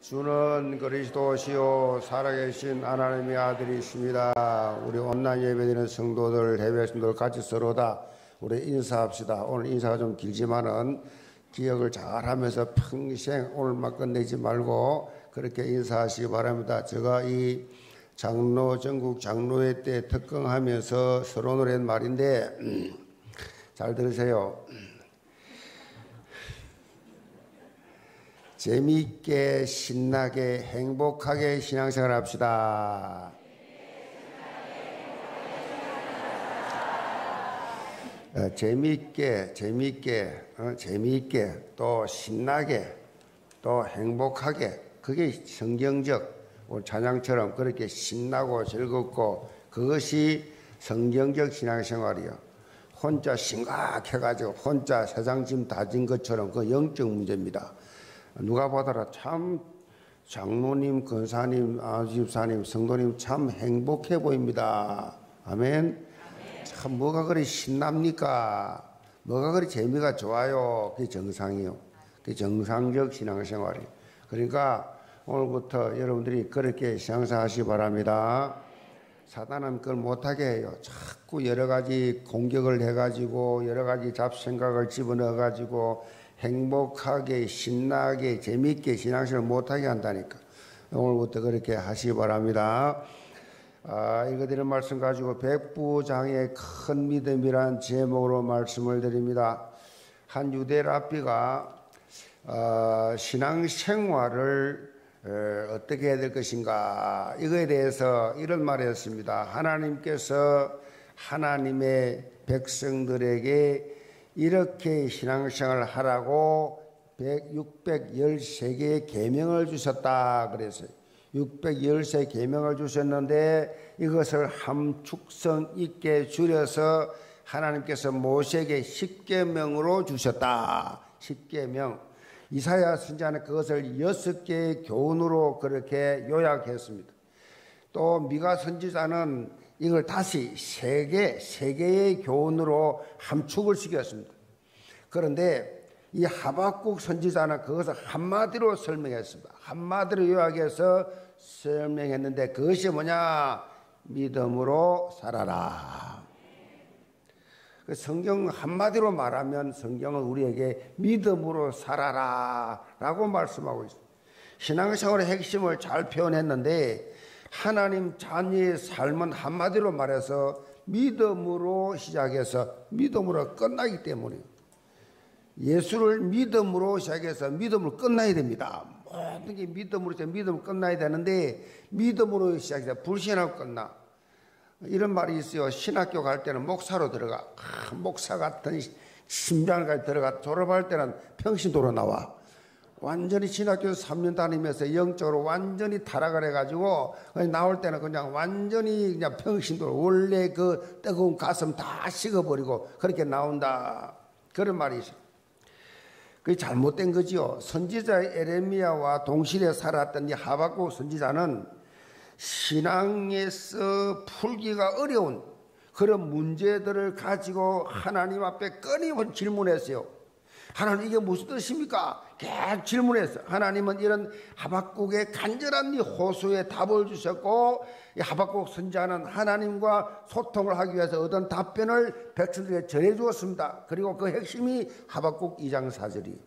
주는 그리스도시요 살아계신 하나님의 아들이십니다. 우리 온라인 예배드리는 성도들, 해외 성도들 같이 서로 다 우리 인사합시다. 오늘 인사가 좀 길지만은 기억을 잘하면서 평생 오늘만 끝내지 말고 그렇게 인사하시기 바랍니다. 제가 이 전국 장로회 때 특강하면서 서론을 한 말인데 잘 들으세요. 재미있게 신나게 행복하게 신앙생활 합시다. 재미있게 또 신나게 또 행복하게, 그게 성경적 오늘 찬양처럼 그렇게 신나고 즐겁고 그것이 성경적 신앙생활이요. 혼자 심각해가지고 혼자 세상 짐 다 진 것처럼 그 영적 문제입니다. 누가 보더라 참 장로님, 권사님, 집사님, 성도님 참 행복해 보입니다. 아멘. 참 뭐가 그리 신납니까? 뭐가 그리 재미가 좋아요? 그게 정상이요. 그게 정상적 신앙생활이에요. 그러니까 오늘부터 여러분들이 그렇게 신앙생활 하시기 바랍니다. 사단은 그걸 못하게 해요. 자꾸 여러 가지 공격을 해가지고 여러 가지 잡생각을 집어넣어가지고 행복하게 신나게 재미있게 신앙생활 못하게 한다니까. 오늘부터 그렇게 하시기 바랍니다. 이거 드리는 말씀 가지고 백부장의 큰 믿음이란 제목으로 말씀을 드립니다. 한 유대 랍비가 신앙생활을 어떻게 해야 될 것인가, 이거에 대해서 이런 말을 했습니다. 하나님께서 하나님의 백성들에게 이렇게 신앙생활을 하라고 613개의 계명을 주셨다 그랬어요. 613 계명을 주셨는데 이것을 함축성 있게 줄여서 하나님께서 모세에게 10계명으로 주셨다. 10계명. 이사야 선지자는 그것을 6개의 교훈으로 그렇게 요약했습니다. 또 미가 선지자는 이걸 다시 3개의 교훈으로 함축을 시켰습니다. 그런데 이 하박국 선지자는 그것을 한마디로 설명했습니다. 한마디로 요약해서 설명했는데 그것이 뭐냐? 믿음으로 살아라. 성경 한마디로 말하면 성경은 우리에게 믿음으로 살아라 라고 말씀하고 있습니다. 신앙생활의 핵심을 잘 표현했는데 하나님 자녀의 삶은 한마디로 말해서 믿음으로 시작해서 믿음으로 끝나기 때문에 예수를 믿음으로 시작해서 믿음으로 끝나야 됩니다. 모든 게 믿음으로 끝나야 되는데 믿음으로 시작해서 불신하고 끝나. 이런 말이 있어요. 신학교 갈 때는 목사로 들어가. 목사 같은 심장까지 들어가. 졸업할 때는 평신도로 나와. 완전히 신학교 3년 다니면서 영적으로 완전히 타락을 해가지고 나올 때는 그냥 완전히 그냥 평신도로 원래 그 뜨거운 가슴 다 식어버리고 그렇게 나온다. 그런 말이 있어요. 그게 잘못된 거지요. 선지자 에레미야와 동시대에 살았던 이 하박국 선지자는 신앙에서 풀기가 어려운 그런 문제들을 가지고 하나님 앞에 끊임없이 질문했어요. 하나님 이게 무슨 뜻입니까? 계속 질문했어요. 하나님은 이런 하박국의 간절한 이 호소에 답을 주셨고 이 하박국 선지자는 하나님과 소통을 하기 위해서 얻은 답변을 백성들에게 전해 주었습니다. 그리고 그 핵심이 하박국 2장 4절이에요.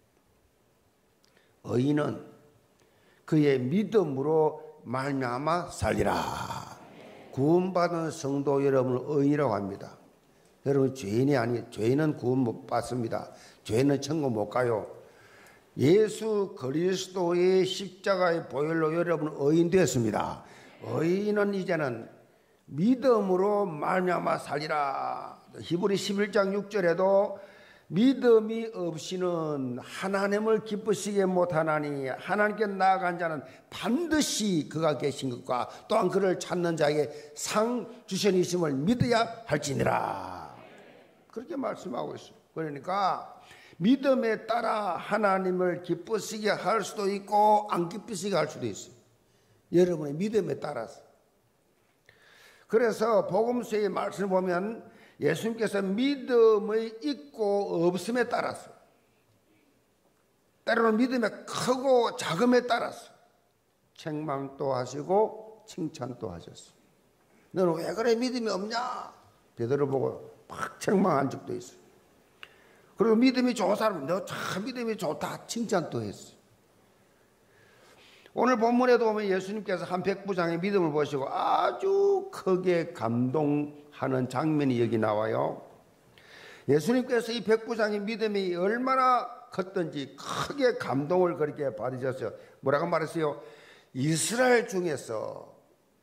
의인은 그의 믿음으로 말미암아 살리라. 구원받은 성도 여러분을 의인이라고 합니다. 여러분 죄인이 아니에요. 죄인은 구원 못 받습니다. 죄인은 천국 못 가요. 예수 그리스도의 십자가의 보혈로 여러분은 의인 되었습니다. 의인은 이제는 믿음으로 말미암아 살리라. 히브리 11장 6절에도 믿음이 없이는 하나님을 기쁘시게 못하나니 하나님께 나아간 자는 반드시 그가 계신 것과 또한 그를 찾는 자에게 상 주시니심을 믿어야 할지니라. 그렇게 말씀하고 있어요. 그러니까 믿음에 따라 하나님을 기쁘시게 할 수도 있고 안 기쁘시게 할 수도 있어요. 여러분의 믿음에 따라서. 그래서 복음서의 말씀을 보면 예수님께서 믿음의 있고 없음에 따라서 때로는 믿음의 크고 작음에 따라서 책망도 하시고 칭찬도 하셨어요. 너는 왜 그래 믿음이 없냐? 베드로 보고 막 책망한 적도 있어요. 그리고 믿음이 좋은 사람은 너 참 믿음이 좋다 칭찬도 했어요. 오늘 본문에도 보면 예수님께서 한 백부장의 믿음을 보시고 아주 크게 감동하는 장면이 여기 나와요. 예수님께서 이 백부장의 믿음이 얼마나 컸던지 크게 감동을 그렇게 받으셨어요. 뭐라고 말했어요? 이스라엘 중에서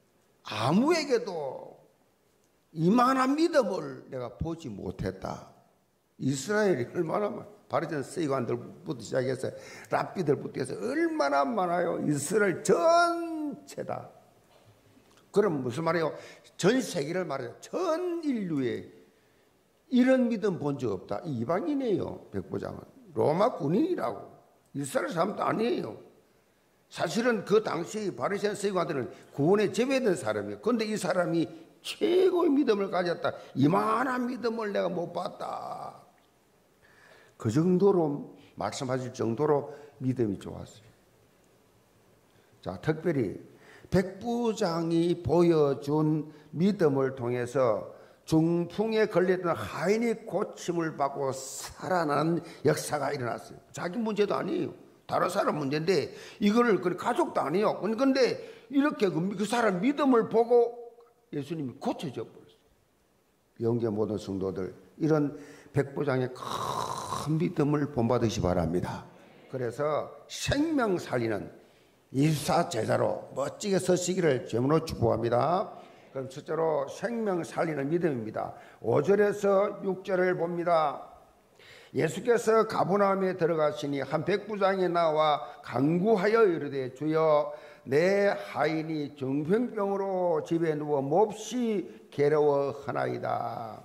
아무에게도 이만한 믿음을 내가 보지 못했다. 이스라엘이 얼마나 바리새인 서기관들부터 시작해서 랍비들부터 해서 얼마나 많아요. 이스라엘 전체다. 그럼 무슨 말이에요? 전 세계를 말해요. 전 인류에 이런 믿음 본 적 없다. 이방인이에요. 백부장은 로마 군인이라고. 이스라엘 사람도 아니에요. 사실은 그 당시 바리새인 서기관들은 구원에 제외된 사람이에요. 그런데 이 사람이 최고의 믿음을 가졌다. 이만한 믿음을 내가 못 봤다. 그 정도로 말씀하실 정도로 믿음이 좋았어요. 자, 특별히 백부장이 보여준 믿음을 통해서 중풍에 걸렸던 하인이 고침을 받고 살아난 역사가 일어났어요. 자기 문제도 아니에요. 다른 사람 문제인데 이거를 가족도 아니에요. 그런데 이렇게 그 사람 믿음을 보고 예수님이 고쳐져 버렸어요. 영계 모든 성도들 이런 백부장의 큰 믿음을 본받으시 바랍니다. 그래서 생명 살리는 24 제자로 멋지게 서시기를 주님으로 축복합니다. 그럼 첫째로 생명 살리는 믿음입니다. 5절에서 6절을 봅니다. 예수께서 가버나움에 들어가시니 한 백부장이 나와 간구하여 이르되 주여 내 하인이 정병병으로 집에 누워 몹시 괴로워하나이다.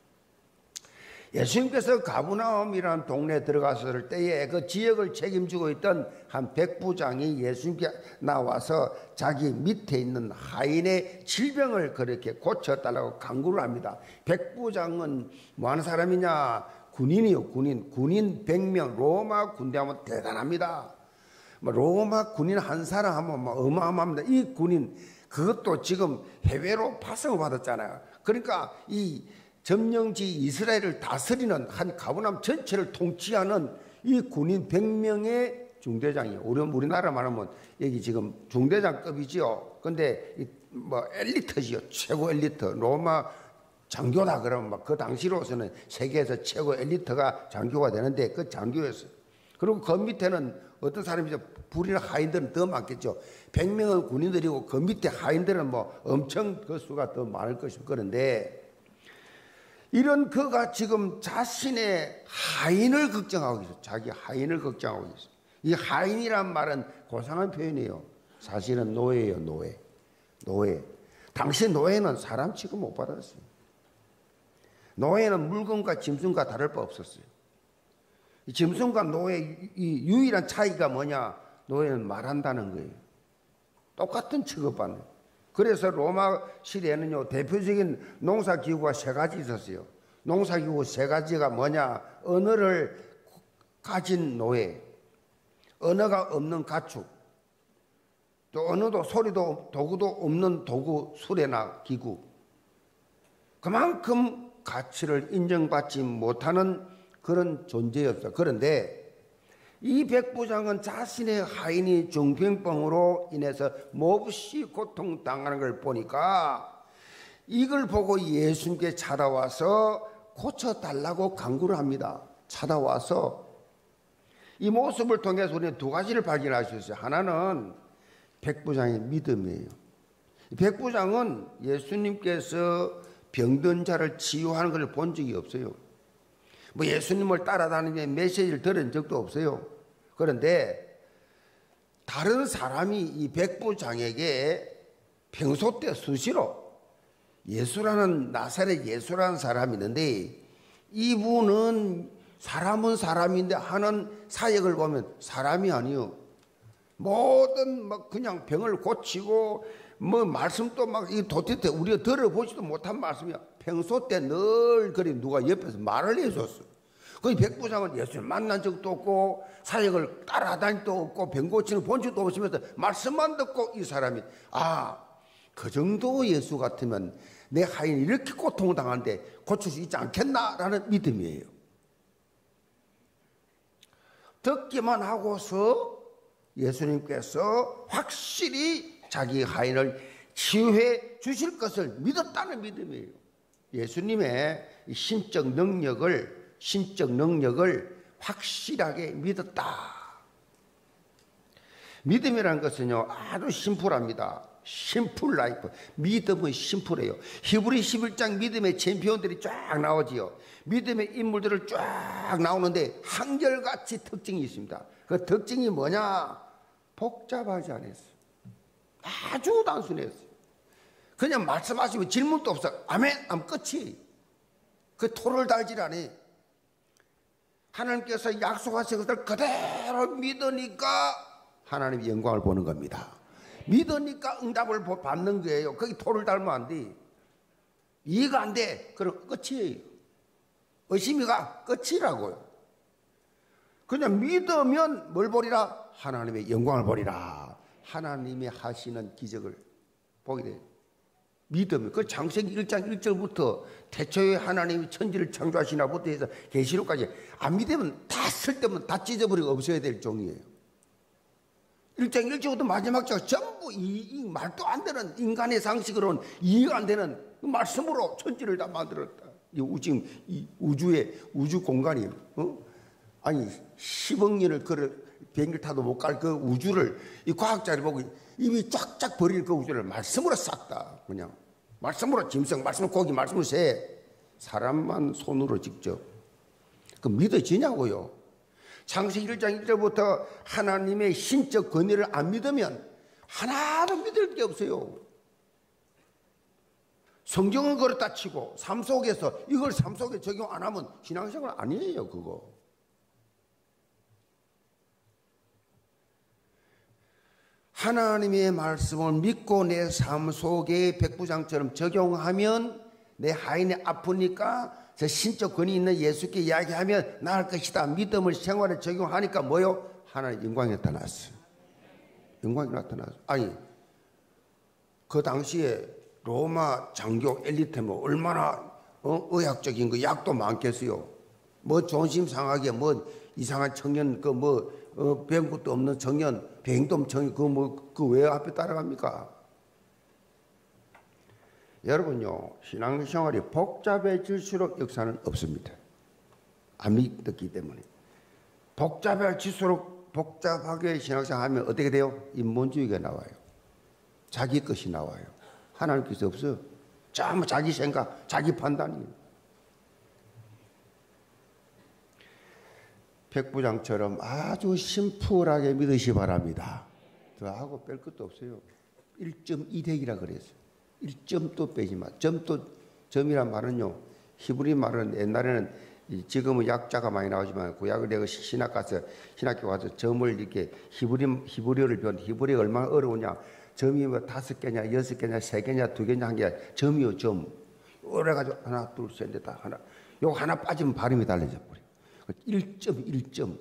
예수님께서 가버나움이라는 동네에 들어갔을 때에 그 지역을 책임지고 있던 한 백부장이 예수님께 나와서 자기 밑에 있는 하인의 질병을 그렇게 고쳐달라고 간구를 합니다. 백부장은 뭐 하는 사람이냐? 군인이요. 군인 100명. 로마 군대 하면 대단합니다. 로마 군인 한 사람 하면 어마어마합니다. 이 군인 그것도 지금 해외로 파송을 받았잖아요. 그러니까 이 점령지 이스라엘을 다스리는 한 가버나움 전체를 통치하는 이 군인 100명의 중대장이에요. 우리나라 말하면 여기 지금 중대장급이지요. 근데 뭐 엘리트지요. 최고 엘리트. 로마 장교다 그러면 막 그 당시로서는 세계에서 최고 엘리트가 장교가 되는데 그 장교였어요. 그리고 그 밑에는 어떤 사람이죠? 불이나 하인들은 더 많겠죠. 100명은 군인들이고 그 밑에 하인들은 뭐 엄청 그 수가 더 많을 것이고 그런데 이런 그가 지금 자신의 하인을 걱정하고 있어요. 자기 하인을 걱정하고 있어요. 이 하인이란 말은 고상한 표현이에요. 사실은 노예예요. 노예. 당시 노예는 사람 취급 못 받았어요. 노예는 물건과 짐승과 다를 바 없었어요. 이 짐승과 노예의 이 유일한 차이가 뭐냐? 노예는 말한다는 거예요. 똑같은 취급받는 거예요. 그래서 로마 시대에는요, 대표적인 농사기구가 3가지 있었어요. 농사기구 3가지가 뭐냐? 언어를 가진 노예, 언어가 없는 가축, 또 언어도 소리도 도구도 없는 도구, 수레나 기구. 그만큼 가치를 인정받지 못하는 그런 존재였어요. 그런데 이 백부장은 자신의 하인이 중병병으로 인해서 몹시 고통당하는 걸 보니까 이걸 보고 예수님께 찾아와서 고쳐달라고 간구를 합니다. 찾아와서 이 모습을 통해서 우리는 2가지를 발견할 수 있어요. 하나는 백부장의 믿음이에요. 백부장은 예수님께서 병든 자를 치유하는 걸 본 적이 없어요. 뭐 예수님을 따라다니며 메시지를 들은 적도 없어요. 그런데 다른 사람이 이 백부장에게 평소 때 수시로 예수라는 나사렛 예수라는 사람이 있는데 이분은 사람은 사람인데 하는 사역을 보면 사람이 아니요. 모든 막 그냥 병을 고치고 뭐 말씀도 막 이 도대체 우리가 들어보지도 못한 말씀이야. 평소 때 늘 그리 누가 옆에서 말을 해줬어. 그 백부장은 예수를 만난 적도 없고 사역을 따라다닐 적도 없고 병 고치는 본 적도 없으면서 말씀만 듣고 이 사람이 그 정도 예수 같으면 내 하인이 이렇게 고통을 당하는데 고칠 수 있지 않겠나라는 믿음이에요. 듣기만 하고서 예수님께서 확실히 자기 하인을 치유해 주실 것을 믿었다는 믿음이에요. 예수님의 신적 능력을 확실하게 믿었다. 믿음이라는 것은요, 아주 심플합니다. 심플 라이프. 믿음은 심플해요. 히브리 11장 믿음의 챔피언들이 쫙 나오지요. 믿음의 인물들을 쫙 나오는데 한결같이 특징이 있습니다. 그 특징이 뭐냐? 복잡하지 않았어요. 아주 단순했어요. 그냥 말씀하시면 질문도 없어. 아멘 하면 끝이. 그 토를 달질 않아. 하나님께서 약속하신 것을 그대로 믿으니까 하나님의 영광을 보는 겁니다. 믿으니까 응답을 받는 거예요. 거기 토를 달면 안 돼. 이해가 안 돼. 그럼 끝이에요. 의심이 가 끝이라고요. 그냥 믿으면 뭘 보리라? 하나님의 영광을 보리라. 하나님이 하시는 기적을 보게 돼요. 믿으면 그 창세기 1장 1절부터 태초에 하나님이 천지를 창조하시나부터 해서 계시록까지 안 믿으면 다 쓸데없는 다 찢어버리고 없어야 될 종이에요. 1장 1절부터 마지막 장 전부 이 말도 안 되는 인간의 상식으로는 이해가 안 되는 말씀으로 천지를 다 만들었다. 지금 이 우주 공간이 아니 10억 년을 비행기를 타도 못 갈 그 우주를 이 과학자를 보고 이미 쫙쫙 버릴 그 우주를 말씀으로 싹 다 그냥 말씀으로 짐승, 말씀으로 고기, 말씀으로 새, 사람만 손으로 직접 그 믿어지냐고요. 창세기 1장 1절부터 하나님의 신적 권위를 안 믿으면 하나도 믿을 게 없어요. 성경은 그렇다 치고 삶 속에서 이걸 삶 속에 적용 안 하면 신앙생활 아니에요. 그거. 하나님의 말씀을 믿고 내 삶 속에 백부장처럼 적용하면 내 하인이 아프니까 저 신적 권위 있는 예수께 이야기하면 나을 것이다. 믿음을 생활에 적용하니까 뭐요? 하나님의 영광이 나타났어요. 영광이 나타났어요. 아니 그 당시에 로마 장교 엘리트면 얼마나 의학적인 거 약도 많겠어요. 뭐 존심 상하게 뭐 이상한 청년 배운 것도 없는 청년 배행도 없는 청년 그 왜 앞에 따라갑니까? 여러분요, 신앙생활이 복잡해질수록 역사는 없습니다. 안 믿었기 때문에. 복잡해질수록 복잡하게 신앙생활 하면 어떻게 돼요? 인본주의가 나와요. 자기 것이 나와요. 하나님께서 없어요. 전부 자기 생각, 자기 판단이에요. 백부장처럼 아주 심플하게 믿으시 바랍니다. 더하고 뺄 것도 없어요. 1.1핵이라 그랬어요. 1점도 빼지 마. 점이란 말은요, 히브리 말은 옛날에는 지금은 약자가 많이 나오지만 구약을 내가 신학교 가서 점을 이렇게 히브리어를 배웠는데 히브리어가 얼마나 어려우냐. 점이 뭐 5개냐, 6개냐, 3개냐, 2개냐 한 게 점이요, 점. 그래가지고 하나, 둘, 셋, 넷, 다 하나. 요거 하나 빠지면 발음이 달라져 버려. 1점.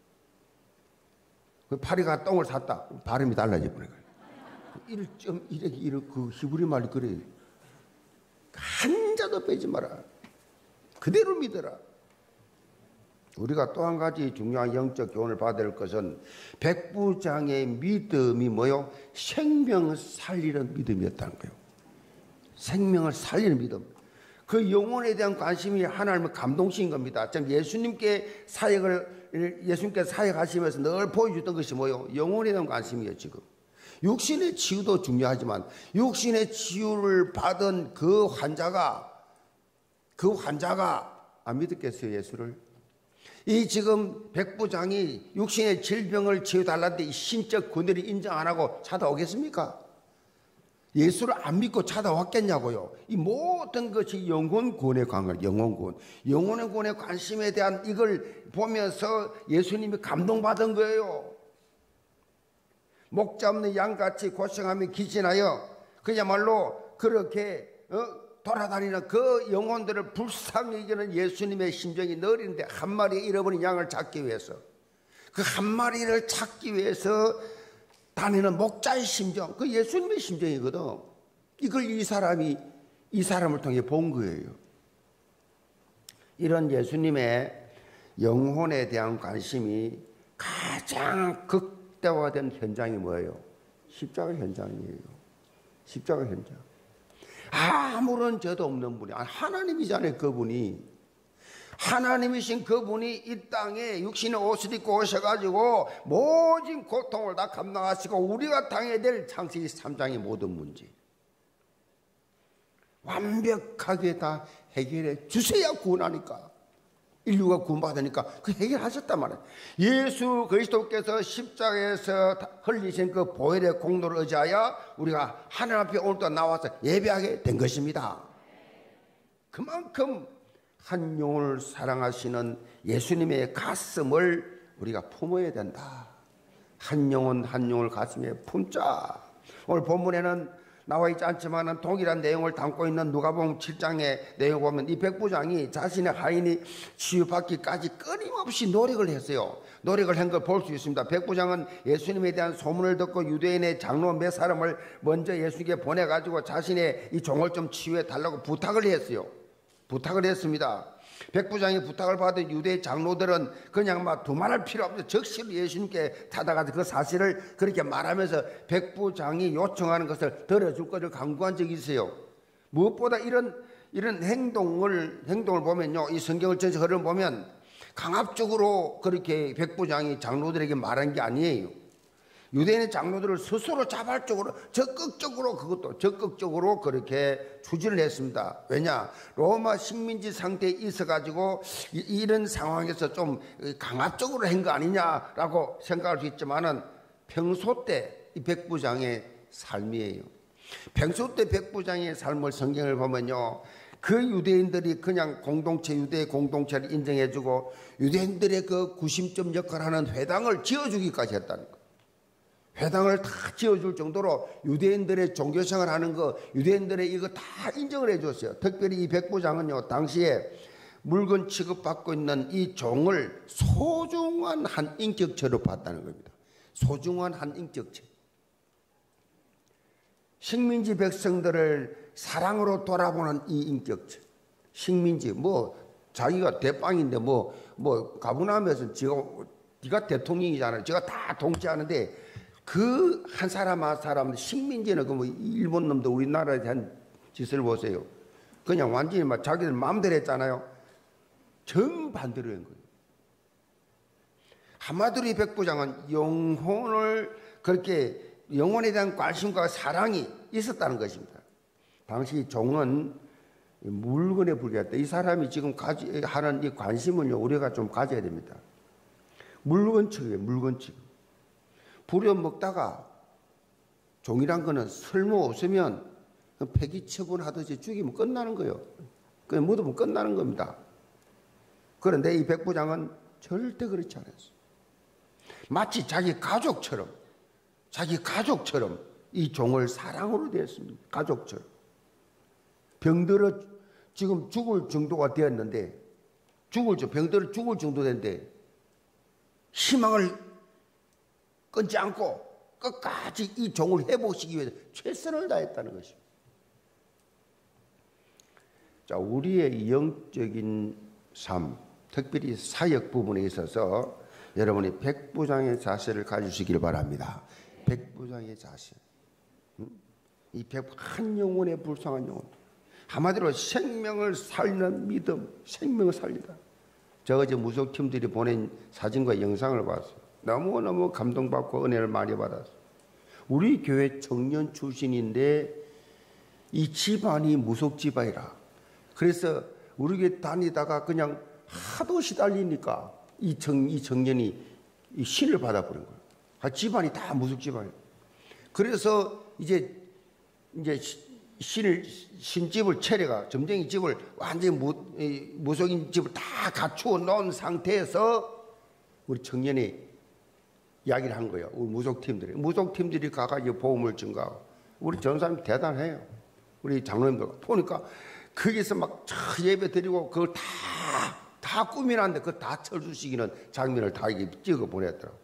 그 파리가 똥을 샀다. 발음이 달라져 버려. 1.1의 그 히브리 말이 그래. 한자도 빼지 마라. 그대로 믿어라. 우리가 또 한 가지 중요한 영적 교훈을 받을 것은 백부장의 믿음이 뭐요? 생명을 살리는 믿음이었다는 거예요. 생명을 살리는 믿음. 그 영혼에 대한 관심이 하나님의 감동신 겁니다. 참 예수님께 사역하시면서 늘 보여주던 것이 뭐요? 영혼에 대한 관심이에요. 지금 육신의 치유도 중요하지만 육신의 치유를 받은 그 환자가 안 믿었겠어요, 예수를? 이 지금 백부장이 육신의 질병을 치유달라는데 신적 권위를 인정 안 하고 찾아오겠습니까? 예수를 안 믿고 찾아왔겠냐고요. 이 모든 것이 영혼구원에 관한 영혼구원. 영혼의 구원의 관심에 대한 이걸 보면서 예수님이 감동받은 거예요. 목자 없는 양같이 고생하며 기진하여 그야말로 그렇게 돌아다니는 그 영혼들을 불쌍히 여기는 예수님의 심정이 너린데 한 마리 잃어버린 양을 찾기 위해서, 그 한 마리를 찾기 위해서 다니는 목자의 심정, 그 예수님의 심정이거든. 이걸 이 사람을 통해 본 거예요. 이런 예수님의 영혼에 대한 관심이 가장 극대화된 현장이 뭐예요? 십자가 현장이에요. 십자가 현장. 아무런 죄도 없는 분이, 하나님이잖아요. 그분이, 하나님이신 그분이 이 땅에 육신의 옷을 입고 오셔가지고 모든 고통을 다 감당하시고 우리가 당해야 될 창세기 3장의 모든 문제 완벽하게 다 해결해 주셔야 구원하니까, 인류가 구원받으니까 그 해결하셨단 말이에요. 예수 그리스도께서 십자가에서 흘리신 그 보혈의 공로를 의지하여 우리가 하나님 앞에 오늘도 나와서 예배하게 된 것입니다. 그만큼 한 영혼을 사랑하시는 예수님의 가슴을 우리가 품어야 된다. 한 영혼 한 영혼을 가슴에 품자. 오늘 본문에는 나와 있지 않지만 동일한 내용을 담고 있는 누가복음 7장의 내용을 보면 이 백부장이 자신의 하인이 치유받기까지 끊임없이 노력을 했어요. 노력을 한 걸 볼 수 있습니다. 백부장은 예수님에 대한 소문을 듣고 유대인의 장로 몇 사람을 먼저 예수님께 보내가지고 자신의 이 종을 좀 치유해 달라고 부탁을 했어요. 부탁을 했습니다. 백부장이 부탁을 받은 유대 장로들은 그냥 막 두말할 필요 없이 적시로 예수님께 찾아가서 그 사실을 그렇게 말하면서 백부장이 요청하는 것을 들어줄 것을 강구한 적이 있어요. 무엇보다 이런 행동을 보면요, 이 성경을 전체 흐름을 보면 강압적으로 그렇게 백부장이 장로들에게 말한 게 아니에요. 유대인의 장로들을 스스로 자발적으로 적극적으로 그렇게 추진을 했습니다. 왜냐? 로마 식민지 상태에 있어가지고 이런 상황에서 좀 강압적으로 한 거 아니냐라고 생각할 수 있지만은 평소 때 이 백부장의 삶이에요. 평소 때 백부장의 삶을 성경을 보면요, 그 유대인들이 그냥 유대 공동체를 인정해주고 유대인들의 그 구심점 역할을 하는 회당을 지어주기까지 했다는 거예요. 회당을 다 지어줄 정도로 유대인들의 종교생활 하는 거, 유대인들의 이거 다 인정을 해줬어요. 특별히 이 백부장은요, 당시에 물건 취급받고 있는 이 종을 소중한 한 인격체로 봤다는 겁니다. 소중한 한 인격체. 식민지 백성들을 사랑으로 돌아보는 이 인격체. 식민지, 자기가 대빵인데 가분하면서 지가 대통령이잖아요. 지가 다 통치하는데 그 한 사람 한 사람, 식민지는 일본 놈도 우리나라에 대한 짓을 보세요. 그냥 완전히 자기들 마음대로 했잖아요. 정반대로 한 거예요. 한마디로 이 백부장은 영혼에 대한 관심과 사랑이 있었다는 것입니다. 당시 종은 물건에 불과했다. 이 사람이 지금 하는 이 관심은요, 우리가 좀 가져야 됩니다. 물건 취급이에요, 물건 취급. 부려먹다가 종이란 거는 쓸모 없으면 폐기 처분하듯이 죽이면 끝나는 거예요. 그냥 묻으면 끝나는 겁니다. 그런데 이 백부장은 절대 그렇지 않았어요. 마치 자기 가족처럼 이 종을 사랑으로 대했습니다. 가족처럼. 병들어 지금 죽을 정도가 되었는데, 병들어 죽을 정도 됐는데 희망을 끊지 않고 끝까지 이 종을 회복시키기 위해서 최선을 다했다는 것입니다. 자, 우리의 영적인 삶, 특별히 사역 부분에 있어서 여러분이 백부장의 자세를 가지시길 바랍니다. 백부장의 자세. 한 영혼의 불쌍한 영혼. 한마디로 생명을 살리는 믿음, 생명을 살리다. 저 어제 무속팀들이 보낸 사진과 영상을 봤어요. 너무너무 감동받고 은혜를 많이 받았어요. 우리 교회 청년 출신인데 이 집안이 무속 집안이라. 그래서 우리 교회 다니다가 그냥 하도 시달리니까 이 청년이 이 신을 받아버린 거예요. 집안이 다 무속 집안이에요. 그래서 이제 신집을 차려가 점쟁이 집을 완전히 무속인 집을 다 갖추어 놓은 상태에서 우리 청년이 이야기를 한 거예요. 우리 무속팀들이 가가지고 보험을 증가하고. 우리 전사님 대단해요. 우리 장로님들 보니까 거기서 막 예배 드리고 그걸 다 꾸미는데 그거 다 철수시키는 장면을 다 찍어 보냈더라고.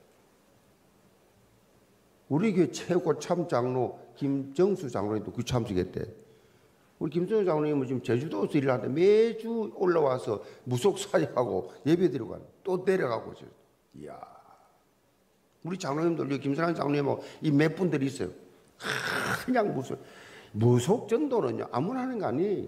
우리 교회 최고 참장로 김정수 장로님도 그 참석했대. 우리 김정수 장로님은 지금 제주도에서 일을 하는데 매주 올라와서 무속 사역하고 예배 드리고 또 내려가고. 이야. 우리 장로님들, 우리 김선환 장로님하고 이 몇 분들이 있어요. 그냥 무속 전도는요, 아무나 하는 거 아니에요.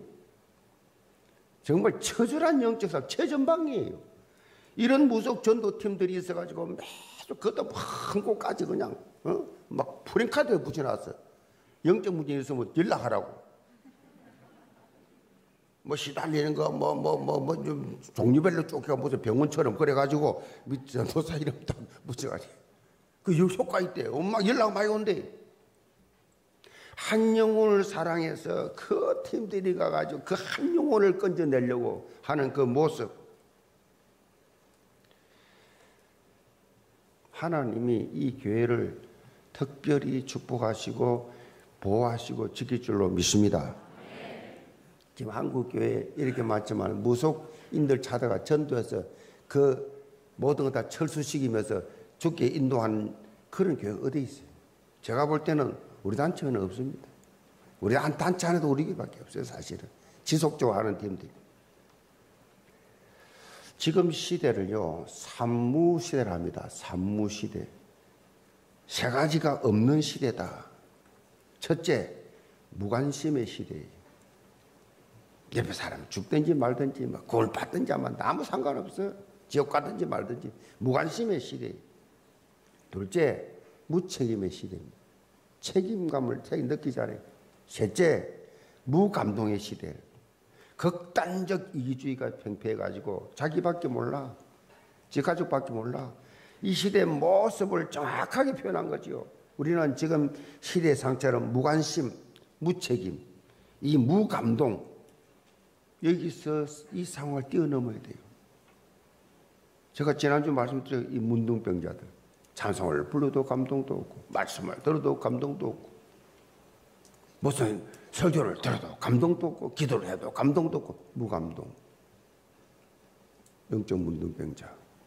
정말 처절한 영적 사람, 최전방이에요. 이런 무속 전도 팀들이 있어가지고 매주 그것도 한 곳까지 그냥, 막 프랭카드에 붙여놨어. 영적 문제 있으면 연락하라고. 뭐 시달리는 거, 좀 종류별로 쫓겨 무슨 병원처럼 그래가지고 전도사 이름 딱 붙여가지고. 그 효과 있대. 엄마 연락 많이 온대. 한 영혼을 사랑해서 그 팀들이 가가지고 그 한 영혼을 건져내려고 하는 그 모습. 하나님이 이 교회를 특별히 축복하시고 보호하시고 지킬 줄로 믿습니다. 지금 한국 교회 이렇게 많지만 무속인들 찾아가 전도해서 그 모든 거 다 철수시키면서 죽게 인도하는 그런 교회가 어디 있어요? 제가 볼 때는 우리 단체는 없습니다. 우리 단체 안에도 우리 교회밖에 없어요, 사실은. 지속적으로 하는 팀들이. 지금 시대를요, 산무시대를 합니다. 산무시대. 세 가지가 없는 시대다. 첫째, 무관심의 시대예요. 옆에 사람이 죽든지 말든지, 막 구원을 받든지 하면 아무 상관없어요. 지옥 가든지 말든지. 무관심의 시대예요. 둘째, 무책임의 시대입니다. 책임감을 느끼지 않아요. 셋째, 무감동의 시대. 극단적 이기주의가 팽배해가지고 자기밖에 몰라. 지 가족밖에 몰라. 이 시대의 모습을 정확하게 표현한 거죠. 우리는 지금 시대 상처럼 무관심, 무책임, 이 무감동, 여기서 이 상황을 뛰어넘어야 돼요. 제가 지난주 말씀드린 이 문둥병자들. 찬송을 불러도 감동도 없고, 말씀을 들어도 감동도 없고, 무슨 설교를 들어도 감동도 없고, 기도를 해도 감동도 없고, 무감동. 영적 문둥병자.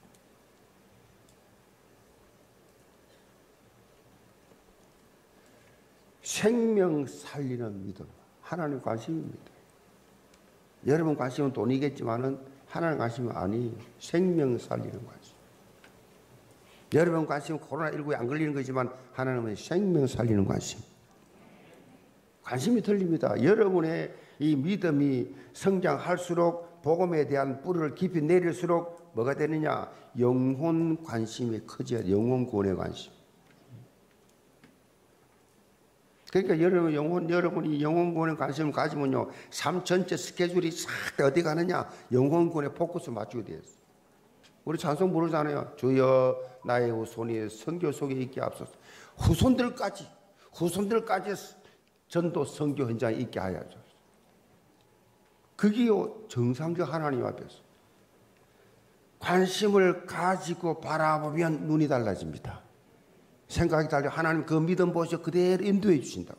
생명 살리는 믿음. 하나님 관심입니다. 여러분 관심은 돈이겠지만은 하나님 관심은 아니에요. 생명 살리는 관심. 여러분 관심은 코로나19에 안 걸리는 거지만 하나님은 생명 살리는 관심. 관심이 틀립니다. 여러분의 이 믿음이 성장할수록 복음에 대한 뿌리를 깊이 내릴수록 뭐가 되느냐? 영혼 관심이 커져야 돼요. 영혼 구원의 관심. 그러니까 여러분이 영혼 구원의 관심을 가지면요, 삶 전체 스케줄이 싹 어디 가느냐? 영혼 구원에 포커스 맞추게 되어 있어요. 우리 찬송 부르잖아요. 주여 나의 후손이 선교 속에 있게 앞서서 후손들까지 전도 선교 현장에 있게 하여줘. 그게요 정상적 하나님 앞에서 관심을 가지고 바라보면 눈이 달라집니다. 생각이 달려 하나님 그 믿음 보셔 그대로 인도해 주신다고.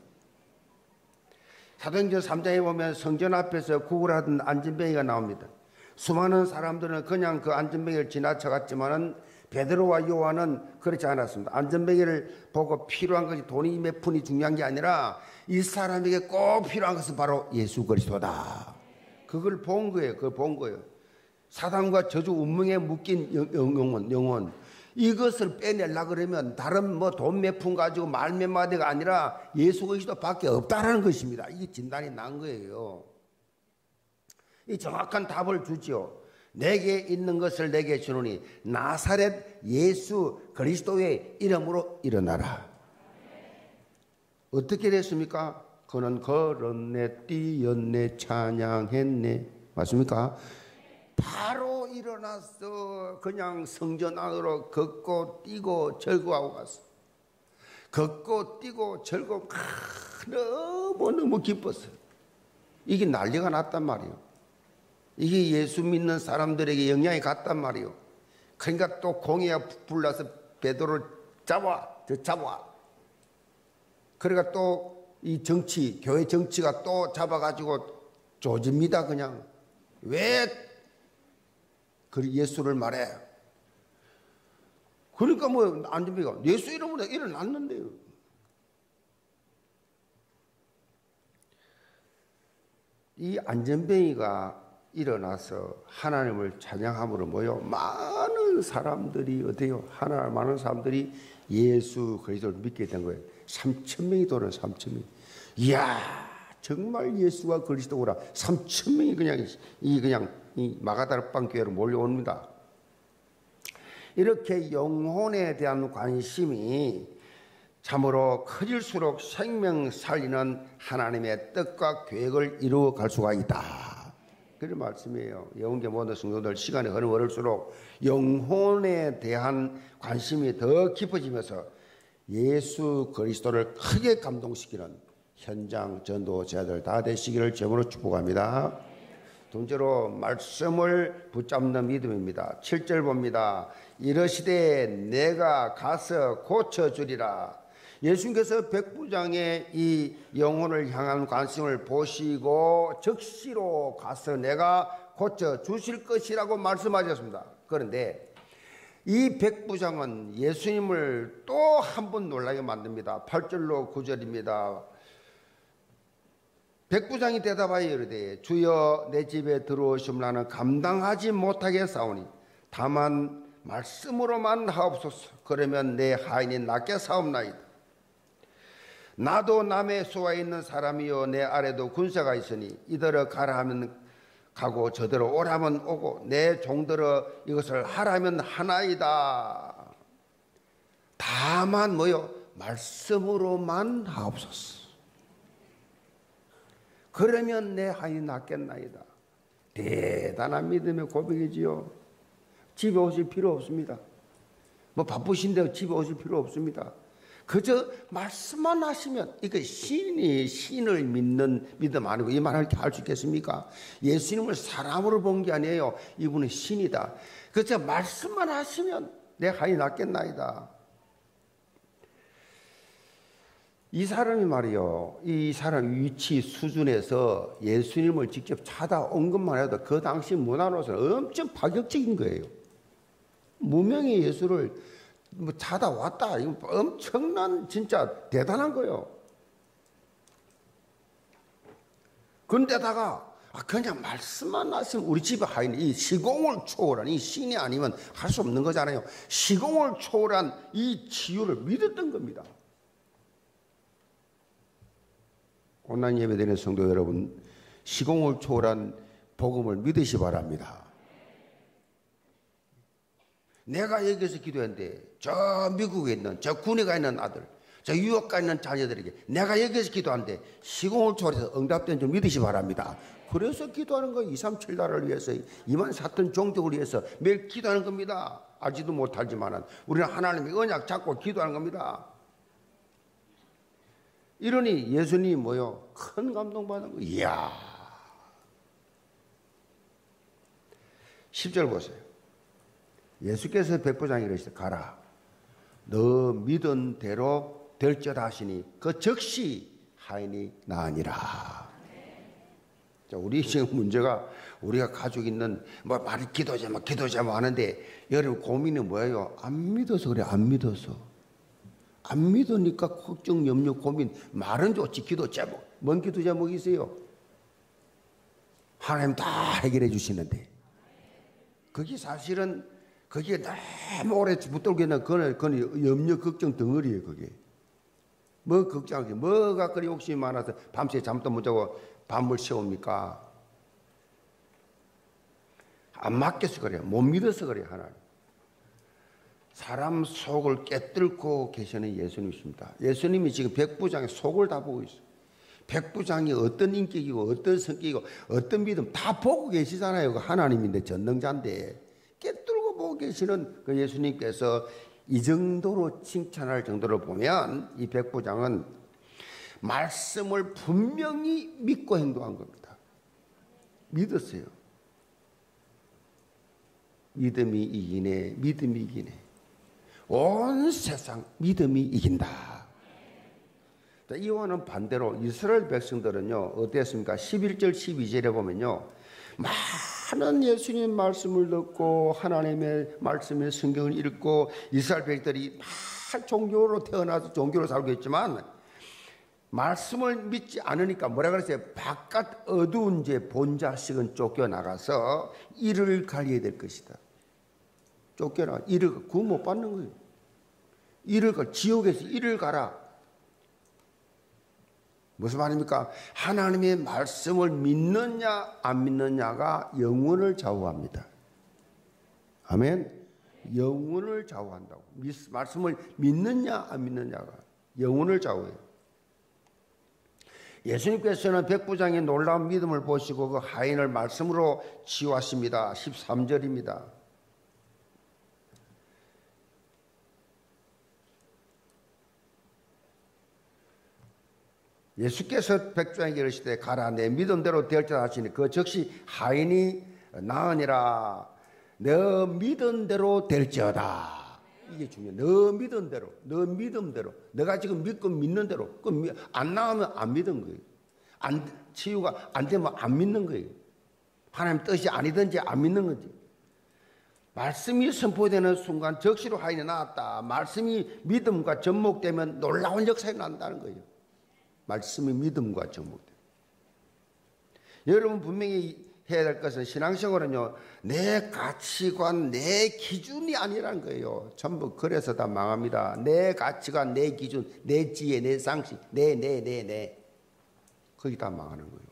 사도행전 3장에 보면 성전 앞에서 구걸하던 안진뱅이가 나옵니다. 수많은 사람들은 그냥 그 안전뱅이를 지나쳐갔지만은 베드로와 요한은 그렇지 않았습니다. 안전뱅이를 보고 필요한 것이 돈이 몇 푼이 중요한 게 아니라 이 사람에게 꼭 필요한 것은 바로 예수 그리스도다. 그걸 본 거예요. 그걸 본 거예요. 사단과 저주 운명에 묶인 영혼. 이것을 빼내려고 그러면 다른 뭐 돈 몇 푼 가지고 말 몇 마디가 아니라 예수 그리스도 밖에 없다라는 것입니다. 이게 진단이 난 거예요. 이 정확한 답을 주지요. 내게 있는 것을 내게 주노니 나사렛 예수 그리스도의 이름으로 일어나라. 어떻게 됐습니까? 그는 걸었네, 뛰었네, 찬양했네. 맞습니까? 바로 일어났어. 그냥 성전 안으로 걷고 뛰고 절거하고 갔어. 걷고 뛰고 절거 너무너무 기뻤어요. 이게 난리가 났단 말이에요. 이게 예수 믿는 사람들에게 영향이 갔단 말이에요. 그러니까 또 공의가 불나서 베드로를 잡아. 그러니까 또 이 정치, 교회 정치가 또 잡아가지고 조집니다. 그냥 왜 예수를 말해? 그러니까 뭐 안전뱅이가 예수 이름으로 일어났는데요. 이 안전뱅이가 일어나서 하나님을 찬양함으로 모여 많은 사람들이 어때요? 많은 사람들이 예수 그리스도를 믿게 된 거예요. 3,000명이 도는 3,000명. 이야, 정말 예수가 그리스도구나. 3,000명이 그냥 이 마가다락방 교회로 몰려옵니다. 이렇게 영혼에 대한 관심이 참으로 커질수록 생명 살리는 하나님의 뜻과 계획을 이루어갈 수가 있다. 그런 말씀이에요. 영계 모든 성도들 시간이 흐를수록 영혼에 대한 관심이 더 깊어지면서 예수 그리스도를 크게 감동시키는 현장 전도자들 다 되시기를 제물로 축복합니다. 두 번째로 말씀을 붙잡는 믿음입니다. 7절 봅니다. 이르시되 내가 가서 고쳐주리라. 예수님께서 백부장의 이 영혼을 향한 관심을 보시고 즉시로 가서 내가 고쳐주실 것이라고 말씀하셨습니다. 그런데 이 백부장은 예수님을 또 한 번 놀라게 만듭니다. 8절로 9절입니다. 백부장이 대답하여 이르되 주여 내 집에 들어오시면 나는 감당하지 못하겠사오니 다만 말씀으로만 하옵소서. 그러면 내 하인이 낫게 사옵나이다. 나도 남의 수하에 있는 사람이요 내 아래도 군사가 있으니 이더러 가라 하면 가고 저더러 오라면 오고 내 종더러 이것을 하라면 하나이다. 다만 뭐요? 말씀으로만 하옵소서. 그러면 내 하인이 낫겠나이다. 대단한 믿음의 고백이지요. 집에 오실 필요 없습니다. 뭐 바쁘신데 집에 오실 필요 없습니다. 그저 말씀만 하시면, 이거 신을 믿는 믿음 아니고 이 말을 할 수 있겠습니까? 예수님을 사람으로 본 게 아니에요. 이분은 신이다. 그저 말씀만 하시면 내 하인이 낫겠나이다. 이 사람이 말이요, 이 사람 위치 수준에서 예수님을 직접 찾아온 것만 해도 그 당시 문화로서는 엄청 파격적인 거예요. 무명의 예수를 뭐 찾아왔다. 이거 엄청난 진짜 대단한 거예요. 그런데다가 그냥 말씀만 하시면 우리 집에 하인 이 시공을 초월한 이 신이 아니면 할 수 없는 거잖아요. 시공을 초월한 이 치유를 믿었던 겁니다. 온라인 예배드리는 성도 여러분, 시공을 초월한 복음을 믿으시 바랍니다. 내가 여기서 기도했는데 저 미국에 있는 저 군에 가 있는 아들, 저 유학 가 있는 자녀들에게 내가 여기서 기도하는데 시공을 초월해서 응답된 줄 믿으시 바랍니다. 그래서 기도하는 거 237나라를 위해서 24,000 종족을 위해서 매일 기도하는 겁니다. 알지도 못하지만 우리는 하나님의 언약 잡고 기도하는 겁니다. 이러니 예수님이 뭐요? 큰 감동받은 거. 이야. 10절 보세요. 예수께서 백부장에게 이르시되 가라. 너 믿은 대로 될지어다 하시니 그 즉시 하인이 나으니라. 자, 우리 지금 문제가 우리가 가지고 있는 뭐 말이 기도자 하는데 여러분 고민이 뭐예요? 안 믿어서 그래. 안 믿어서. 안 믿으니까 걱정, 염려, 고민. 말은 좋지. 기도 제목. 뭔 기도 제목이 있어요? 하나님 다 해결해 주시는데. 그게 사실은 그게 너무 오래 붙들고 있는 그건 염려, 걱정 덩어리예요. 그게. 뭐 걱정하지. 뭐가 그리 욕심이 많아서 밤새 잠도 못 자고 밤을 새웁니까? 안 맡겨서 그래요. 못 믿어서 그래요. 하나님. 사람 속을 깨뚫고 계시는 예수님이십니다. 예수님이 지금 백부장의 속을 다 보고 있어요. 백부장이 어떤 인격이고 어떤 성격이고 어떤 믿음 다 보고 계시잖아요. 그 하나님인데 전능자인데 깨뚫고 보고 계시는 그 예수님께서 이 정도로 칭찬할 정도로 보면 이 백부장은 말씀을 분명히 믿고 행동한 겁니다. 믿었어요. 믿음이 이기네. 믿음이 이기네. 온 세상 믿음이 이긴다. 자, 이와는 반대로 이스라엘 백성들은요, 어땠습니까? 11절, 12절에 보면요, 많은 예수님 말씀을 듣고 하나님의 말씀의 성경을 읽고 이스라엘 백성들이 막 종교로 태어나서 종교로 살고 있지만 말씀을 믿지 않으니까 뭐라 그랬어요? 바깥 어두운 제 본자식은 쫓겨나가서 이를 갈려야 될 것이다. 쫓겨나 이를 구원 못 받는 거예요. 이를 지옥에서 이를 가라. 무슨 말입니까? 하나님의 말씀을 믿느냐 안 믿느냐가 영혼을 좌우합니다. 아멘. 영혼을 좌우한다고. 말씀을 믿느냐 안 믿느냐가 영혼을 좌우해요. 예수님께서는 백부장의 놀라운 믿음을 보시고 그 하인을 말씀으로 치유하십니다. 13절입니다. 예수께서 백부장에게 이르시되 가라 내 믿음대로 되었다 하시니 그 즉시 하인이 나으니라. 너 믿음대로 될지어다. 이게 중요해. 너 믿음대로, 너 믿음대로, 내가 지금 믿고 믿는 대로. 안 나오면 안 믿은 거예요. 치유가 안 되면 안 믿는 거예요. 하나님 뜻이 아니든지 안 믿는 거지. 말씀이 선포되는 순간 적시로 하인이 나왔다. 말씀이 믿음과 접목되면 놀라운 역사가 난다는 거예요. 말씀이 믿음과 접목돼요. 여러분 분명히 해야 될 것은 신앙생활은요, 내 가치관, 내 기준이 아니라는 거예요. 전부 그래서 다 망합니다. 내 가치관, 내 기준, 내 지혜, 내 상식, 내. 거기 다 망하는 거예요.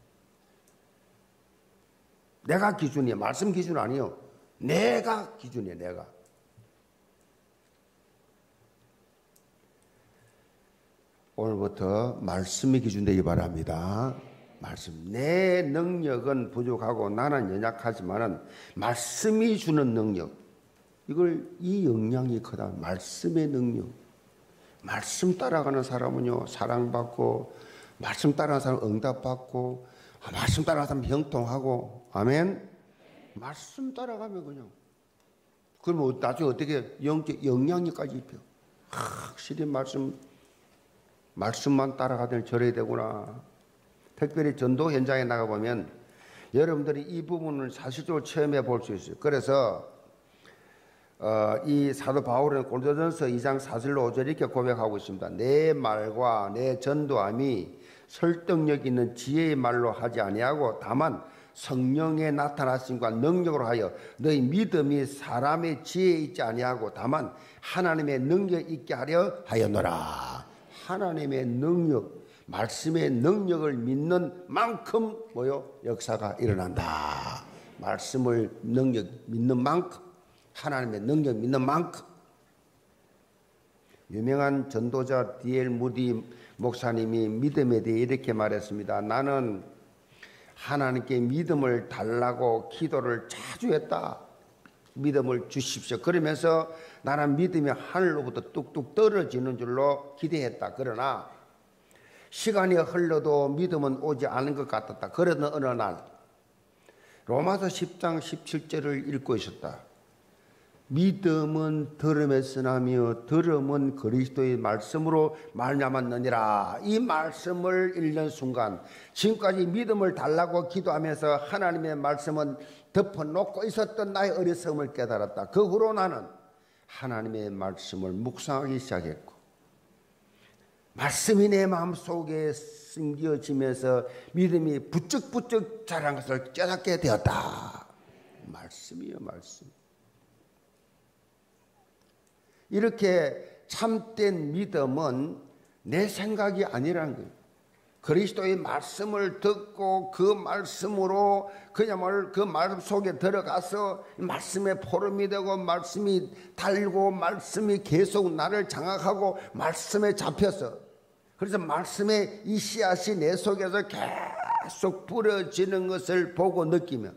내가 기준이에요. 말씀 기준 아니에요. 내가 기준이에요, 내가. 오늘부터 말씀이 기준되기 바랍니다. 말씀. 내 능력은 부족하고 나는 연약하지만은 말씀이 주는 능력. 이 영향이 크다. 말씀의 능력. 말씀 따라가는 사람은요, 사랑받고, 말씀 따라가는 사람은 응답받고, 말씀 따라가는 사람은 형통하고, 아멘? 말씀 따라가면 그냥. 그러면 나중에 어떻게 영적 영향력까지 입혀. 확실히 말씀만 따라가더니 저래야 되구나. 특별히 전도 현장에 나가보면 여러분들이 이 부분을 사실적으로 체험해 볼 수 있어요. 그래서 이 사도 바울은 고린도전서 2장 4절로 5절 이렇게 고백하고 있습니다. 내 말과 내 전도함이 설득력 있는 지혜의 말로 하지 아니하고 다만 성령의 나타나심과 능력으로 하여 너희 믿음이 사람의 지혜에 있지 아니하고 다만 하나님의 능력 있게 하려 하였노라. 하나님의 능력, 말씀의 능력을 믿는 만큼 역사가 일어난다. 말씀을 능력 믿는 만큼, 하나님의 능력 믿는 만큼. 유명한 전도자 D.L. 무디 목사님이 믿음에 대해 이렇게 말했습니다. 나는 하나님께 믿음을 달라고 기도를 자주 했다. 믿음을 주십시오. 그러면서 나는 믿음이 하늘로부터 뚝뚝 떨어지는 줄로 기대했다. 그러나 시간이 흘러도 믿음은 오지 않은 것 같았다. 그러던 어느 날 로마서 10장 17절을 읽고 있었다. 믿음은 들음에서 나며 들음은 그리스도의 말씀으로 말미암았느니라. 이 말씀을 읽는 순간 지금까지 믿음을 달라고 기도하면서 하나님의 말씀은 덮어놓고 있었던 나의 어리석음을 깨달았다. 그 후로 나는 하나님의 말씀을 묵상하기 시작했고 말씀이 내 마음속에 숨겨지면서 믿음이 부쩍부쩍 자란 것을 깨닫게 되었다. 말씀이요, 말씀. 이렇게 참된 믿음은 내 생각이 아니라는 거예요. 그리스도의 말씀을 듣고 그 말씀으로 그야말로 그 말씀 속에 들어가서 말씀의 포럼이 되고 말씀이 달고 말씀이 계속 나를 장악하고 말씀에 잡혀서 그래서 말씀의 이 씨앗이 내 속에서 계속 뿌려지는 것을 보고 느끼며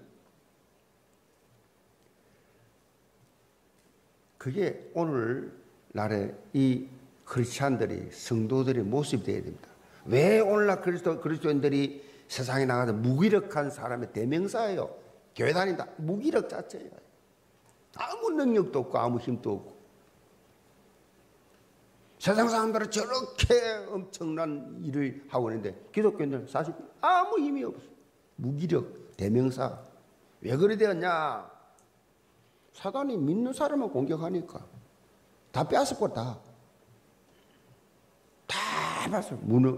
그게 오늘날의 이 크리스찬들이 성도들의 모습이 되어야 됩니다. 왜 오늘날 그리스도인들이 세상에 나가서 무기력한 사람의 대명사예요. 교회 다닌다. 무기력 자체예요. 아무 능력도 없고 아무 힘도 없고 세상 사람들은 저렇게 엄청난 일을 하고 있는데 기독교인들은 사실 아무 힘이 없어. 무기력, 대명사. 왜 그래 되었냐? 사단이 믿는 사람을 공격하니까 다 뺏었고 다 봤어.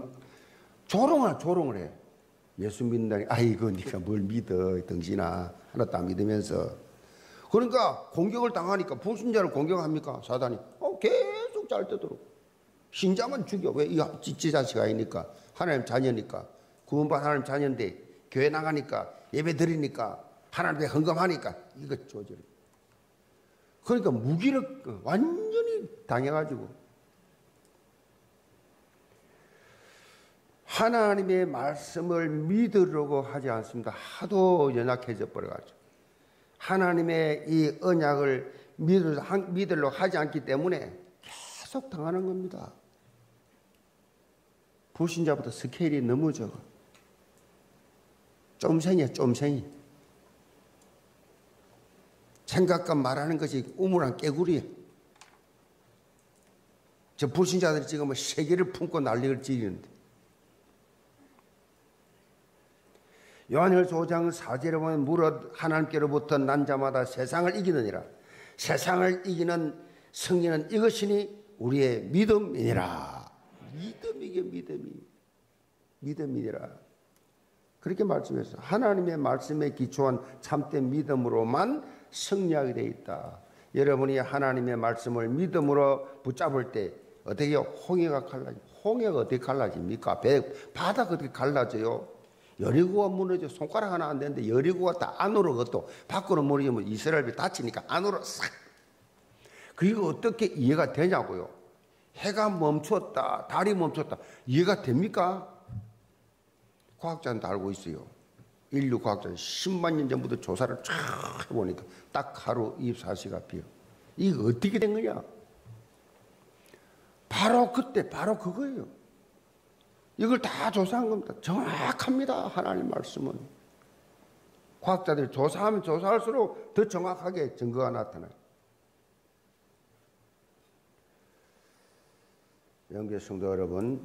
조롱을 해. 예수 믿는다니 아이고 네가 뭘 믿어 등신아 하나도 안 믿으면서. 그러니까 공격을 당하니까 불신자를 공격합니까? 사단이 계속 잘 되도록 신자만 죽여. 왜? 이 지자체가 아니니까 하나님 자녀니까 구원받은 하나님 자녀인데 교회 나가니까 예배 드리니까 하나님께 헌금하니까 이거 조절. 그러니까 무기력 완전히 당해가지고 하나님의 말씀을 믿으려고 하지 않습니다. 하도 연약해져 버려가지고 하나님의 이 언약을 믿으려고 하지 않기 때문에 계속 당하는 겁니다. 불신자보다 스케일이 너무 적어. 쫌생이야, 쫌생이. 생각과 말하는 것이 우물한 깨구리야. 저 불신자들이 지금 뭐 세계를 품고 난리를 지르는데. 요한일서 5장 4절에 보면 무릇 하나님께로부터 난 자마다 세상을 이기느니라. 세상을 이기는 승리는 이것이니 우리의 믿음이니라. 믿음이게 믿음이니라. 그렇게 말씀했어요. 하나님의 말씀에 기초한 참된 믿음으로만 승리하게 되어 있다. 여러분이 하나님의 말씀을 믿음으로 붙잡을 때 어떻게 홍해가 갈라져? 홍해가 어떻게 갈라집니까? 바다가 어떻게 갈라져요? 여리고가 무너져. 손가락 하나 안 되는데 여리고가 다 안으로 그것도 밖으로 무너지면 이스라엘이 다치니까 안으로 싹. 그리고 어떻게 이해가 되냐고요? 해가 멈췄다, 달이 멈췄다. 이해가 됩니까? 과학자는 다 알고 있어요. 인류 과학자는 10만 년 전부터 조사를 쫙 해보니까 딱 하루 24시가 비어. 이게 어떻게 된 거냐? 바로 그때, 바로 그거예요. 이걸 다 조사한 겁니다. 정확합니다. 하나님 말씀은. 과학자들이 조사하면 조사할수록 더 정확하게 증거가 나타나요. 영계 성도 여러분,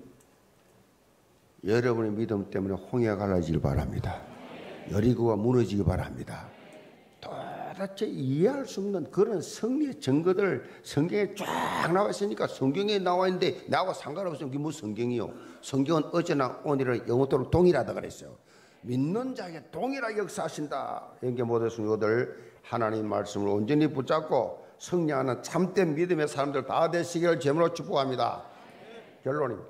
여러분의 믿음 때문에 홍해가 갈라지길 바랍니다. 여리고가 무너지길 바랍니다. 도대체 이해할 수 없는 그런 승리의 증거들 성경에 쫙 나와 있으니까 성경에 나와 있는데 나하고 상관없으면 그게 무슨 성경이요? 성경은 어제나 오늘은 영원토록 동일하다 그랬어요. 믿는 자에게 동일하게 역사하신다. 영계 모든 성도들 하나님 말씀을 온전히 붙잡고 승리하는 참된 믿음의 사람들 다 되시기를 제물로 축복합니다. 결론입니다.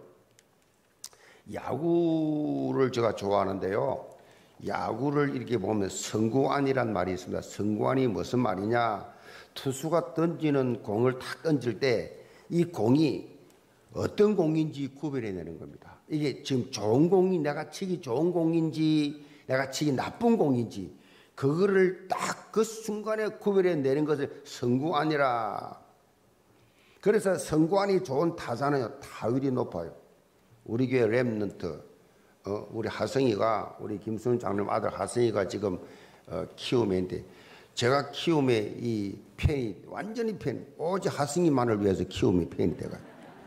야구를 제가 좋아하는데요. 야구를 이렇게 보면 선구안이란 말이 있습니다. 선구안이 무슨 말이냐? 투수가 던지는 공을 탁 던질 때 이 공이 어떤 공인지 구별해내는 겁니다. 이게 지금 좋은 공이 내가 치기 좋은 공인지 내가 치기 나쁜 공인지 그거를 딱 그 순간에 구별해내는 것을 선구안이라. 그래서 선구안이 좋은 타자는 타율이 높아요. 우리 교회 랩런트 우리 하성이가 우리 김수훈 장로님 아들 하성이가 지금 키움인데 제가 키움의 이 팬이 완전히 팬 오직 하성이만을 위해서 키움의 팬이 돼가.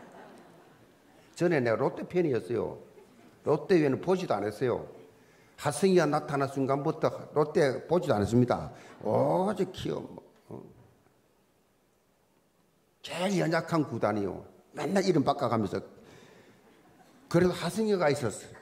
전에 내가 롯데 팬이었어요. 롯데 외에는 보지도 않았어요. 하성이가 나타난 순간부터 롯데 보지도 않았습니다. 오직 키움. 제일 연약한 구단이요. 맨날 이름 바꿔가면서. 그래도 하성이가 있었어요.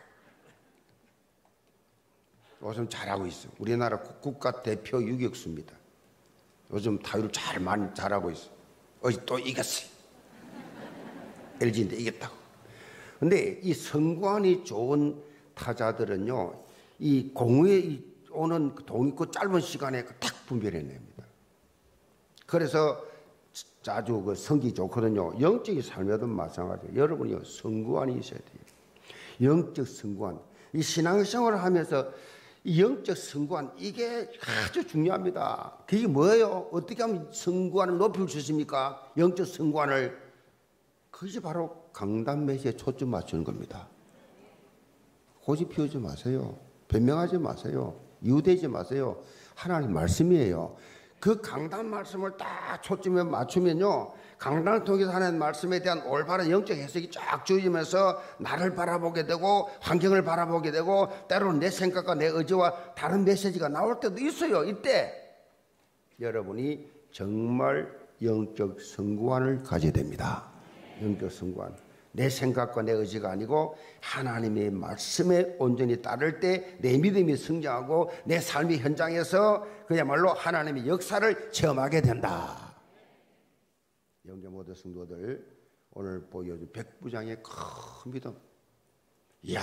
요즘 잘하고 있어. 우리나라 국가대표 유격수입니다. 요즘 타율 많이 잘하고 있어. 어제 또 이겼어요. LG인데 이겼다고. 근데 이 선구안이 좋은 타자들은요, 이 공에 오는 동있고 짧은 시간에 딱 분별해냅니다. 그래서 아주 그 성기 좋거든요. 영적인 삶에도 마찬가지예요. 여러분이 선구안이 있어야 돼요. 영적 선구안. 이 신앙생활을 하면서 이 영적 선구안 이게 아주 중요합니다. 그게 뭐예요? 어떻게 하면 선구안을 높일 수 있습니까? 영적 선구안을. 그것이 바로 강단 메시지에 초점 맞추는 겁니다. 고집 피우지 마세요. 변명하지 마세요. 이유되지 마세요. 하나님 말씀이에요. 그 강단 말씀을 딱 초점에 맞추면요, 강단을 통해서 하는 말씀에 대한 올바른 영적 해석이 쫙 주어지면서 나를 바라보게 되고 환경을 바라보게 되고 때로는 내 생각과 내 의지와 다른 메시지가 나올 때도 있어요. 이때 여러분이 정말 영적 성구안을 가져야 됩니다. 영적 성구안. 내 생각과 내 의지가 아니고 하나님의 말씀에 온전히 따를 때 내 믿음이 성장하고 내 삶의 현장에서 그야말로 하나님의 역사를 체험하게 된다. 영계 모든 성도들, 오늘 보여준 백부장의 큰 믿음. 이야,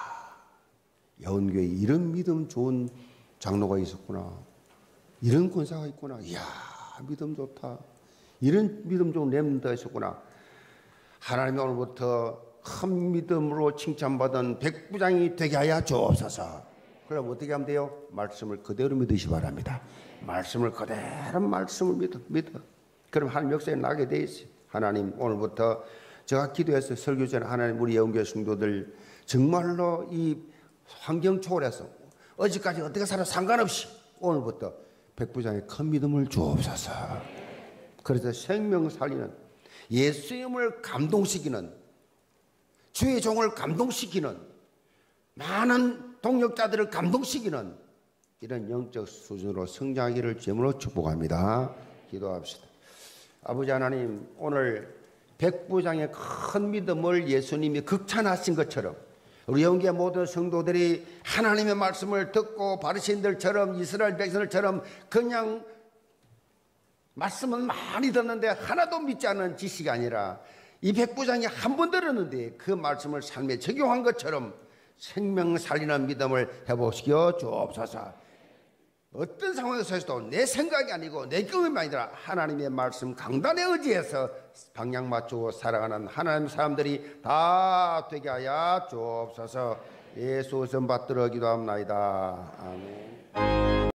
여운교회 이런 믿음 좋은 장로가 있었구나. 이런 권사가 있구나. 이야, 믿음 좋다. 이런 믿음 좋은 렘넌트가 있었구나. 하나님이 오늘부터 큰 믿음으로 칭찬받은 백부장이 되게 하여 주옵소서. 그럼 어떻게 하면 돼요? 말씀을 그대로 믿으시 바랍니다. 말씀을 그대로 말씀을 믿어. 그럼 하나님 역사에 나게 돼 있어요. 하나님, 오늘부터 제가 기도해서 설교 전에 하나님, 우리 영계 성도들 정말로 이 환경 초월해서 어제까지 어떻게 살아 상관없이 오늘부터 백부장의 큰 믿음을 주옵소서. 그래서 생명 살리는, 예수님을 감동시키는, 주의 종을 감동시키는, 많은 동역자들을 감동시키는 이런 영적 수준으로 성장하기를 주님으로 축복합니다. 기도합시다. 아버지 하나님, 오늘 백부장의 큰 믿음을 예수님이 극찬하신 것처럼 우리 영계 모든 성도들이 하나님의 말씀을 듣고 바리새인들처럼 이스라엘 백성들처럼 그냥 말씀은 많이 듣는데 하나도 믿지 않는 지식이 아니라 이 백부장이 한 번 들었는데 그 말씀을 삶에 적용한 것처럼 생명 살리는 믿음을 해보시겨 주옵소서. 어떤 상황에서도 내 생각이 아니고 내 경험이 아니라 하나님의 말씀 강단에 의지해서 방향 맞추고 살아가는 하나님 사람들이 다 되게 하여 주옵소서. 예수 선 받들어 기도합나이다. 아멘.